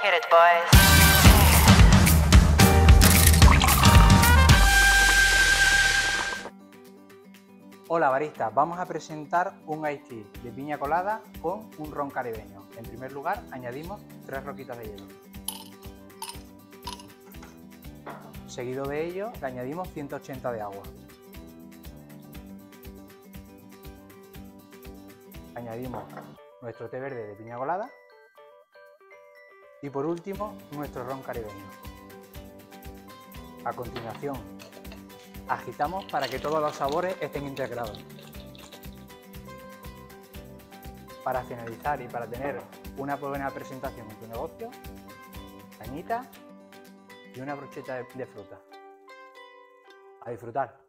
Hit it, boys. Hola baristas, vamos a presentar un iced tea de piña colada con un ron caribeño. En primer lugar añadimos 3 roquitas de hielo. Seguido de ello le añadimos 180 de agua. Añadimos nuestro té verde de piña colada y por último nuestro ron caribeño. A continuación agitamos para que todos los sabores estén integrados. Para finalizar y para tener una buena presentación en tu negocio, cañita y una brocheta de fruta. A disfrutar.